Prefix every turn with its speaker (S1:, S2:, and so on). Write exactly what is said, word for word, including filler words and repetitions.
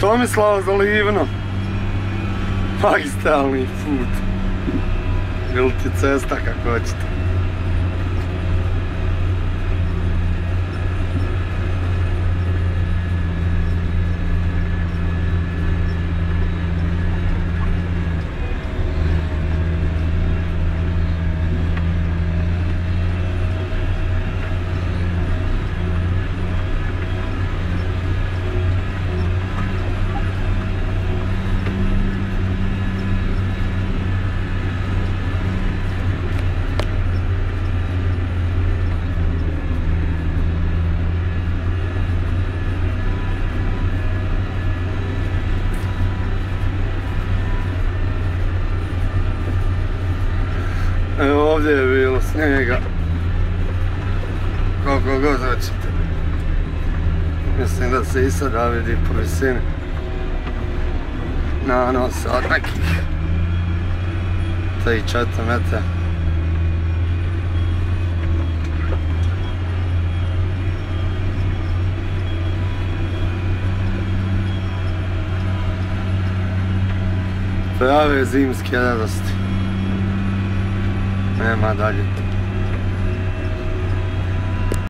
S1: Tomislava za Livno. Magistralni put. Ili ti cesta kako hoćete. Evo ovdje je bilo snijega, koliko god hoćete. Mislim da se i sada vidi po visini nanosa od nekih tri četiri metra. Prave zimske radosti. Nema dalje.